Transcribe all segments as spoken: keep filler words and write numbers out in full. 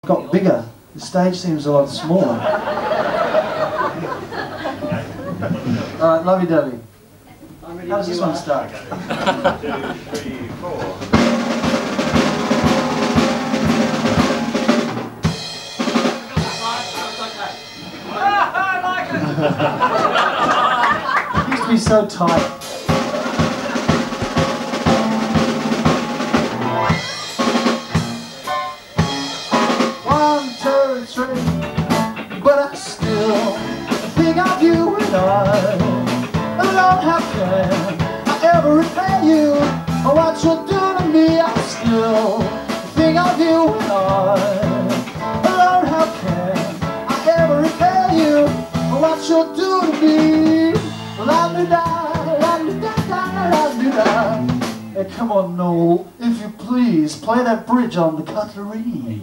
got bigger. The stage seems a lot smaller. Alright, Lovey Dovey. How does this one start? One, two, three, four. It used to be so tight. One, two, three. But I still think of you and I. Lord, how can I ever repay you for what you do to me? I still think of you and I. Lord, how can I ever repay you for what you do to me? La-da-da, la-da-da, la-da-da. Hey, come on, Noel, if you please, play that bridge on the cutlery.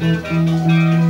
Thank you.